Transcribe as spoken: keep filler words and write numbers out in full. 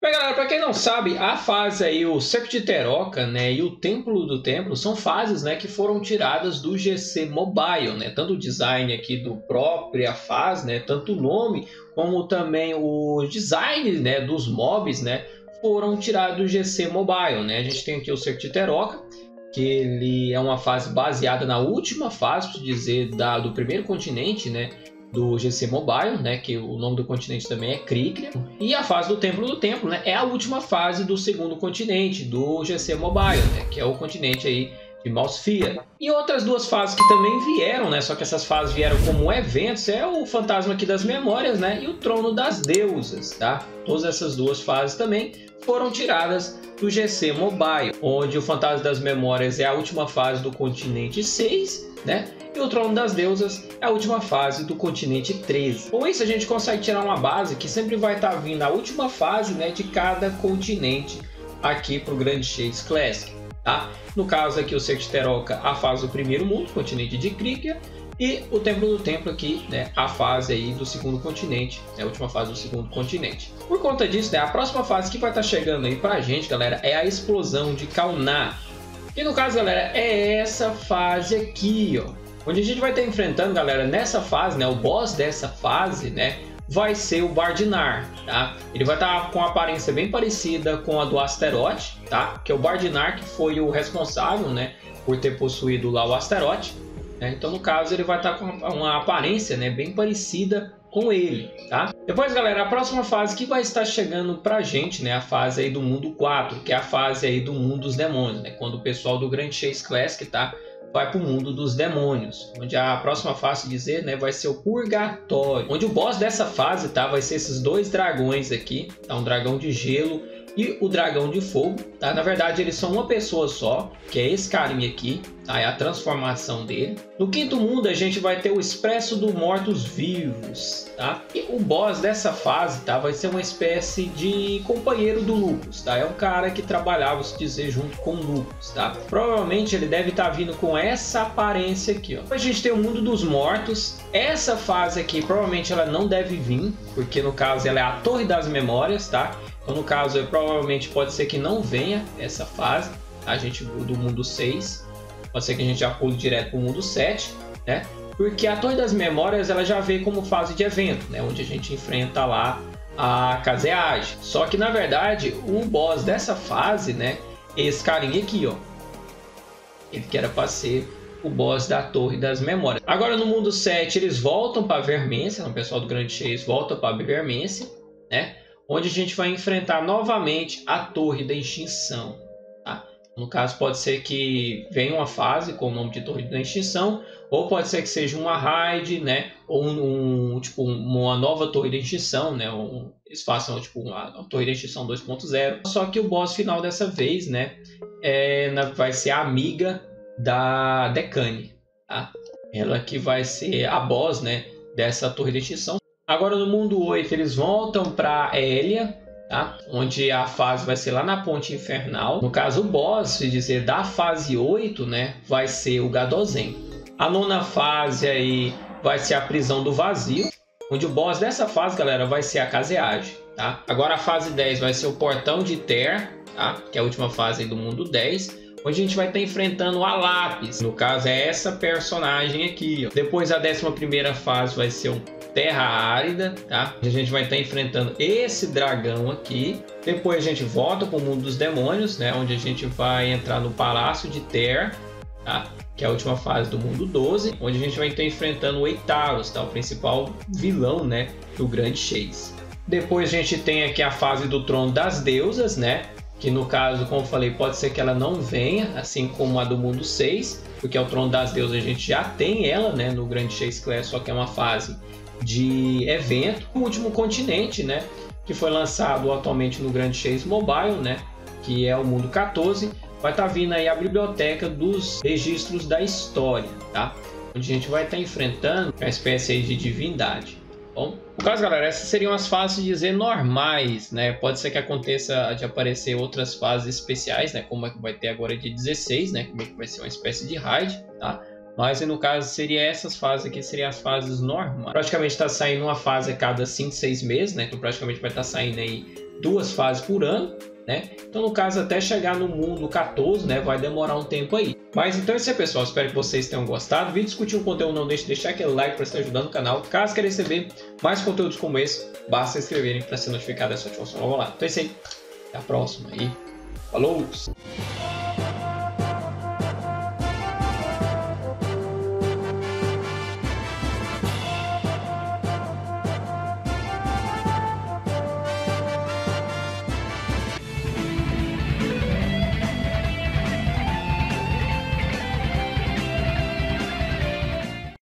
Bem, galera, para quem não sabe, a fase aí, o Cerco de Teroka, né, e o Templo do Templo são fases, né, que foram tiradas do G C Mobile, né, tanto o design aqui do própria fase, né, tanto o nome como também o design, né, dos mobs, né, foram tirados do G C Mobile, né. A gente tem aqui o Cerco de Teroka, que ele é uma fase baseada na última fase, por dizer, da, do primeiro continente, né, do G C Mobile, né, que o nome do continente também é Krikria. E a fase do Templo do Templo, né, é a última fase do segundo continente do G C Mobile, né, que é o continente aí de Malsfia. E outras duas fases que também vieram, né, só que essas fases vieram como eventos, é o Fantasma aqui das Memórias, né, e o Trono das Deusas, tá? Todas essas duas fases também foram tiradas do G C Mobile, onde o Fantasma das Memórias é a última fase do continente seis, né? E o Trono das Deusas é a última fase do continente treze. Com isso a gente consegue tirar uma base que sempre vai estar vindo a última fase, né, de cada continente aqui para o Grand Chase Classic, tá? No caso aqui o Cerco de Teroka, a fase do primeiro mundo, continente de Krikria, e o Templo do Templo aqui, né, a fase aí do segundo continente, né, a última fase do segundo continente. Por conta disso, né, a próxima fase que vai estar chegando aí pra gente, galera, é a Explosão de Kaunar. E no caso, galera, é essa fase aqui, ó, onde a gente vai estar enfrentando, galera, nessa fase, né, o boss dessa fase, né, vai ser o Bardinar, tá? Ele vai estar com uma aparência bem parecida com a do Astaroth, tá? Que é o Bardinar que foi o responsável, né, por ter possuído lá o Astaroth. Então, no caso, ele vai estar com uma aparência, né, bem parecida com ele, tá? Depois, galera, a próxima fase que vai estar chegando pra gente, né, a fase aí do mundo quatro, que é a fase aí do mundo dos demônios, né, quando o pessoal do Grand Chase Classic, tá, vai pro mundo dos demônios, onde a próxima fase, dizer, né, vai ser o Purgatório, onde o boss dessa fase, tá, vai ser esses dois dragões aqui, tá, um dragão de gelo e o dragão de fogo, tá? Na verdade eles são uma pessoa só, que é esse carinha aqui, tá? É a transformação dele. No quinto mundo a gente vai ter o Expresso dos Mortos-Vivos, tá? E o boss dessa fase, tá? Vai ser uma espécie de companheiro do Lupus, tá? É um cara que trabalhava, se dizer, junto com o Lupus, tá? Provavelmente ele deve estar vindo com essa aparência aqui, ó. A gente tem o Mundo dos Mortos. Essa fase aqui provavelmente ela não deve vir, porque no caso ela é a Torre das Memórias, tá? Então, no caso, provavelmente pode ser que não venha essa fase, a gente do mundo seis, pode ser que a gente já pule direto para o mundo sete, né? Porque a Torre das Memórias ela já veio como fase de evento, né? Onde a gente enfrenta lá a Kazeage. Só que na verdade o boss dessa fase, né? Esse carinha aqui, ó, ele que era para ser o boss da Torre das Memórias. Agora no mundo sete eles voltam para Vermência, o pessoal do Grand Chase volta para Vermência, né? Onde a gente vai enfrentar novamente a Torre da Extinção, tá? No caso pode ser que venha uma fase com o nome de Torre da Extinção, ou pode ser que seja uma raid, né? Ou um, um, tipo, uma nova Torre da Extinção, né? Um, eles façam tipo uma, uma Torre da Extinção dois ponto zero. Só que o boss final dessa vez, né? É, na, vai ser a amiga da Dekani, tá? Ela que vai ser a boss, né? Dessa Torre da Extinção. Agora no mundo oito eles voltam para Hélia, tá? Onde a fase vai ser lá na Ponte Infernal. No caso o boss, se dizer, da fase oito, né, vai ser o Gadozen. A nona fase aí vai ser a Prisão do Vazio, onde o boss dessa fase, galera, vai ser a Kazeage, tá? Agora a fase dez vai ser o Portão de Ter, tá? Que é a última fase aí do mundo dez. Onde a gente vai estar enfrentando a Lápis. No caso é essa personagem aqui, ó. Depois a décima primeira fase vai ser o Terra Árida, tá? A gente vai estar enfrentando esse dragão aqui. Depois a gente volta para o mundo dos demônios, né? Onde a gente vai entrar no Palácio de Ter, tá? Que é a última fase do mundo doze. Onde a gente vai estar enfrentando o Eitaros, tá? O principal vilão, né? Do Grand Chase. Depois a gente tem aqui a fase do Trono das Deusas, né? Que no caso, como eu falei, pode ser que ela não venha, assim como a do mundo seis, porque é o Trono das Deusas, a gente já tem ela, né, no Grand Chase Classic, só que é uma fase de evento. O último continente, né, que foi lançado atualmente no Grand Chase Mobile, né, que é o mundo quatorze, vai estar tá vindo aí a biblioteca dos registros da história, tá? Onde a gente vai estar tá enfrentando uma espécie aí de divindade. Bom, no caso, galera, essas seriam as fases, dizer, normais, né? Pode ser que aconteça de aparecer outras fases especiais, né? Como é que vai ter agora de dezesseis, né? Como é que vai ser uma espécie de raid, tá? Mas no caso seria essas fases aqui, seriam as fases normais. Praticamente está saindo uma fase a cada cinco, seis meses, né? Então praticamente vai estar saindo aí duas fases por ano, né? Então, no caso, até chegar no mundo quatorze, né, vai demorar um tempo aí. Mas então é isso aí, pessoal. Espero que vocês tenham gostado. Vídeo discutir um conteúdo, não deixe de deixar aquele like para estar ajudando o canal. Caso queira receber mais conteúdos como esse, basta se inscreverem para ser notificado dessa ativação. Vamos lá. Então é isso aí. Até a próxima e falou!